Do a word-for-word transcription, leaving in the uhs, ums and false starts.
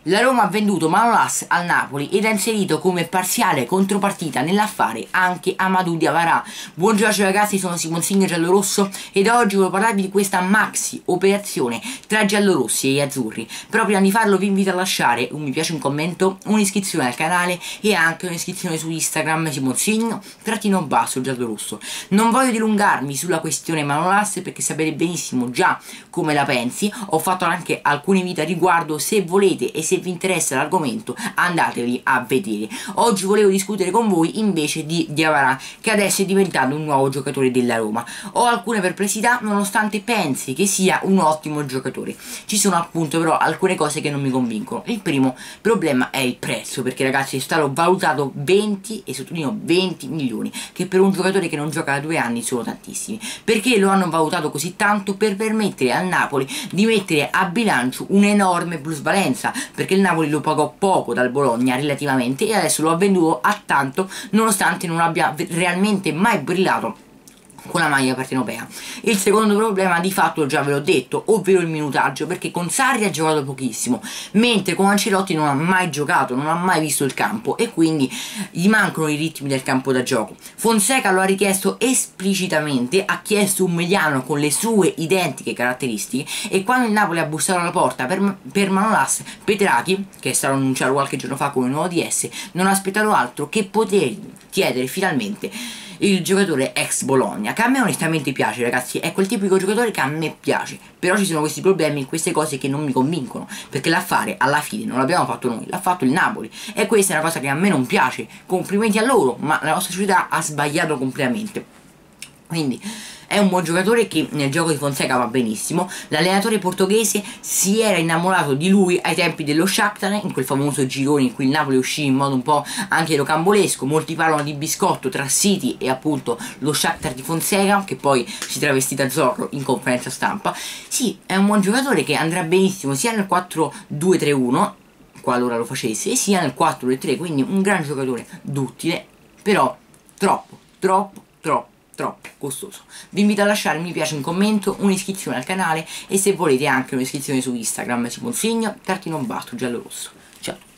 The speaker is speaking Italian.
La Roma ha venduto Manolas al Napoli ed ha inserito come parziale contropartita nell'affare anche Amadou Diawara. Buongiorno ragazzi, sono Simon Signo Giallorosso ed oggi voglio parlarvi di questa maxi operazione tra giallorossi e gli azzurri. Però prima di farlo vi invito a lasciare un mi piace, un commento, un'iscrizione al canale e anche un'iscrizione su Instagram Simon Signo trattino basso giallorosso. Non voglio dilungarmi sulla questione Manolas perché sapete benissimo già come la pensi. Ho fatto anche alcuni video a riguardo, se volete e se vi interessa l'argomento andateli a vedere. Oggi volevo discutere con voi invece di Diawara, che adesso è diventato un nuovo giocatore della Roma. Ho alcune perplessità nonostante pensi che sia un ottimo giocatore. Ci sono appunto però alcune cose che non mi convincono. Il primo problema è il prezzo, perché ragazzi è stato valutato venti, e sottolineo venti milioni, che per un giocatore che non gioca da due anni sono tantissimi. Perché lo hanno valutato così tanto? Per permettere al Napoli di mettere a bilancio un'enorme plusvalenza, perché il Napoli lo pagò poco dal Bologna relativamente e adesso lo ha venduto a tanto nonostante non abbia realmente mai brillato con la maglia partenopea. Il secondo problema di fatto già ve l'ho detto, ovvero il minutaggio, perché con Sarri ha giocato pochissimo, mentre con Ancelotti non ha mai giocato, non ha mai visto il campo e quindi gli mancano i ritmi del campo da gioco. Fonseca lo ha richiesto esplicitamente, ha chiesto un mediano con le sue identiche caratteristiche e quando il Napoli ha bussato alla porta per, per Manolas, Petrachi, che è stato annunciato qualche giorno fa come nuovo D S, non ha aspettato altro che poter chiedere finalmente il giocatore ex Bologna, che a me onestamente piace ragazzi, è quel tipico giocatore che a me piace, però ci sono questi problemi, queste cose che non mi convincono, perché l'affare alla fine non l'abbiamo fatto noi, l'ha fatto il Napoli e questa è una cosa che a me non piace. Complimenti a loro, ma la nostra società ha sbagliato completamente. Quindi è un buon giocatore che nel gioco di Fonseca va benissimo. L'allenatore portoghese si era innamorato di lui ai tempi dello Shakhtar, in quel famoso girone in cui il Napoli uscì in modo un po' anche rocambolesco. Molti parlano di biscotto tra City e appunto lo Shakhtar di Fonseca, che poi si travestì da Zorro in conferenza stampa. Sì, è un buon giocatore che andrà benissimo sia nel quattro due tre uno, qualora lo facesse, sia nel quattro due tre, quindi un gran giocatore duttile, però troppo, troppo, troppo troppo costoso. Vi invito a lasciare un mi piace, un commento, un'iscrizione al canale e se volete anche un'iscrizione su Instagram Simon Signo trattino basso giallorosso. Ciao.